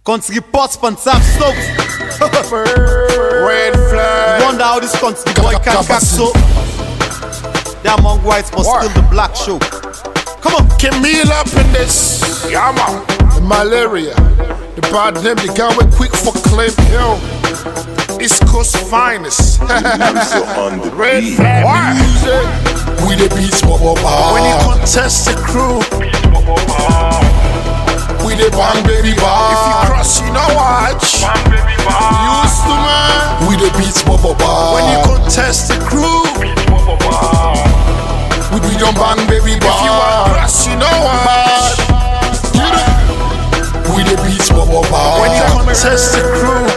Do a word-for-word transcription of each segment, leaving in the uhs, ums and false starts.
Country pots pan sap stokes. Red flag. Wonder how this country boy can cack so. They among whites but still the black show. Come on. Camille up in this. Yeah man. The malaria. The bad name, the guy went quick for claim. Yo. East Coast finest. Red flag music. We the beats, bubble bar. When you contest the crew. We the bang baby bar. If you cross, you know watch. Bang baby bar. Used to man. We the beats, bubble bar. When you contest the crew. Bubble bar. We be don't bang baby bar. If you want cross, you know watch. We the beats, bubble bar. When you contest the crew.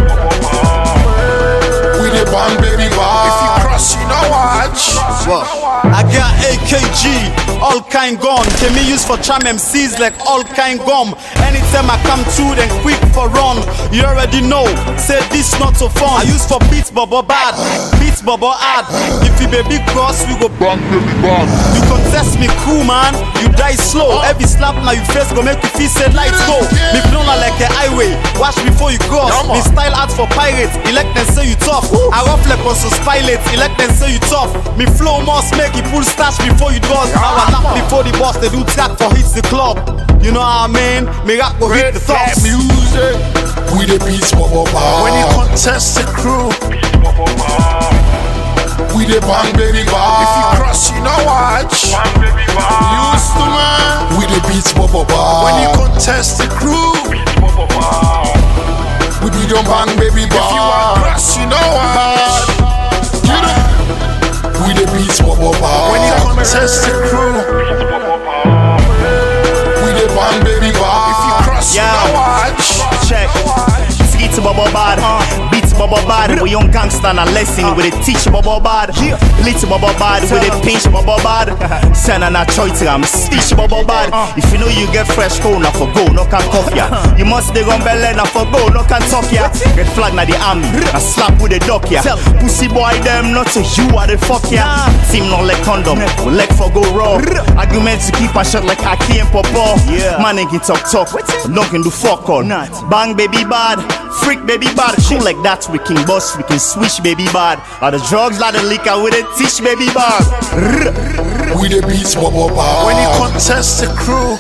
We the bang baby bar. If you cross, you know watch. Well, I got A K G, all kind gun. Can me use for charm M Cs like all kind gum. Anytime I come through, then quick for run. You already know, say this not so fun. I use for beats bubble bad, beats bubble hard. If you be big cross, we go bang baby bang. You contest me cool man, you die slow. Every slap now you face go make you feel say lights go. Me blown like a highway, watch before you cross. Me style art for pirates, elect and say you tough. I rough like also pilots, elect and say you tough. Me flow must make you pull stash before you does. Now I laugh before the boss, they do track for hits the club. You know what I mean? Me rap will hit the tops. Music, we the beats bubble bar. When you contest the crew, we the bang baby bar. If you cross, you know watch. Bang baby bar. Used to man. We the beats bubble bar. When you contest the crew, we be don't bang baby bar. If you want cross, you know watch. We the beats bubble bar. When you contest the crew, we the bang baby bar. If you cross, you know watch. Check. Streets bubble bad, beats bubble bad. We young gangsta and a lesson with a teach bubble bad. Blitz bubble bad with a pinch bubble bad. Send an a choice I'm stitch bubble bad. If you know you get fresh cold, not for go, no can coffee. You must dig on belly, not for go, no can talk ya. Get flag na the army, a slap with a duck ya. Pussy boy them not to you are the fuck ya. Team not like condom, we leg for go raw. Argument to keep a shot like Aki and Popo. Man ain't can talk talk, no can do fuck all. Bang baby bad. Freak baby bad, shit like that we can bust, we can switch baby bad. All the drugs like the liquor with a teach baby bad. We the beats bubble bar. When you contest the crew,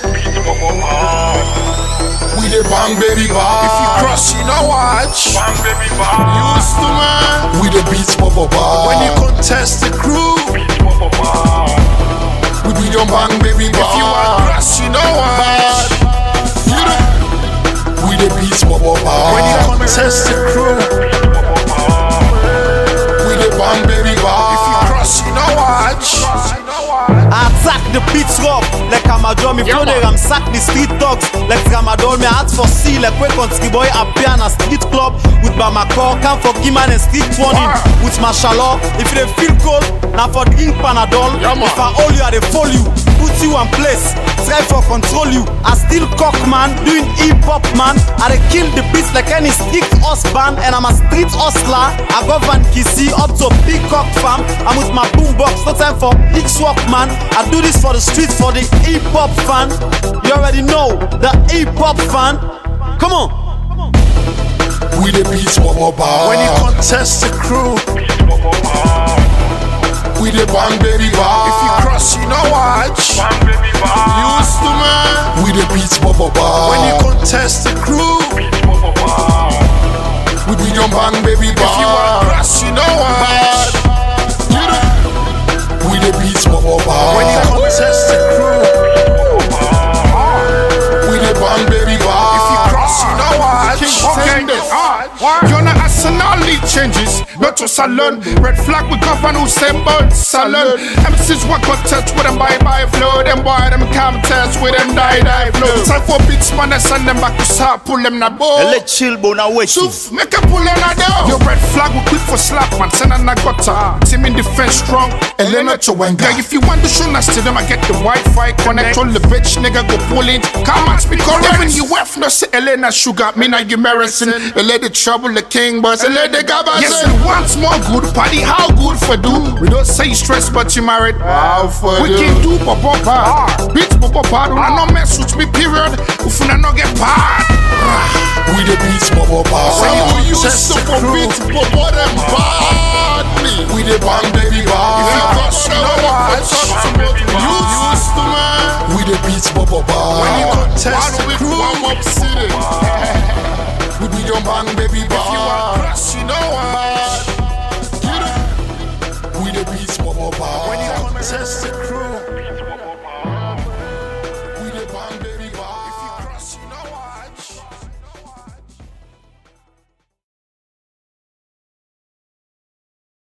we the bang baby bar. If you cross, you know watch. Bang baby bar. Used to man. We the beats bubble bar. When you contest the crew, we be don't bang baby bar. If you want cross, you know watch. We the beats bubble bar. When you contest the crew, we the bang baby bar. If you cross, you know watch. I attack the beats rough like Amador. Me flow there, I'm sack the street dogs like Amador. Me heart for sea like we country boy appear in a street club with Bamako. Come for Giman and street warning with Mashallah. If you feel cold, now for drink Panadol. If I hold you, I dey follow you, put you in place, try for control you. I still cock man, doing hip hop man. I dey kill the beats like any stick husband, and I'm a street hustler. I go Van Kissy up to Peacock farm. I'm with my boombox, no time for X walk man. I do this for the street, for the hip hop fan. You already know the hip hop fan. Come on. We the beats bubble bar. When you contest the crew, we the bang baby bar. If you cross, you know watch. Bang baby bar. Used to man. We the beats bubble bar. When you contest the crew, we be don't bang baby bar. If you want cross, you know watch. We the beats bubble bar. When you contest the crew, we the bang baby bar. If you cross, you know watch. You're not asking all lead changes, not to salon. Red flag with governor who say about salon. M Cs what got touch with them bye bye flow. Them boy them come test with them die die flow. Time for beats man, I send them back to start pull them na bow. Let chill bone away. Soof, make a pull them na down. Your red flag will quick for slap man, send a nagota. Team in defense strong, Elena Chowanga. If you want to show us to them, I get the Wi-Fi connect. All the bitch nigga go pull it. Come on, speak correct. Even you F no say Elena sugar, me na you Marison. Ele the trouble the king boss, ele the gabba. Yes, you want more good party, how good for do? We don't say you stress, but you married. How for we do? We can do pop bad, beats pop bad. I no mess with me period. If I no get bad. We the beats Bobo Bad. When you use to beat Bobo them badly. We the bang baby bad. If you got you used to man. We the beats Bobo Bad. When you contest the crew, I'm up city. We be your bang baby bad. If you are crush, you know what? We the beats Bobo Bad. When you contest the crew.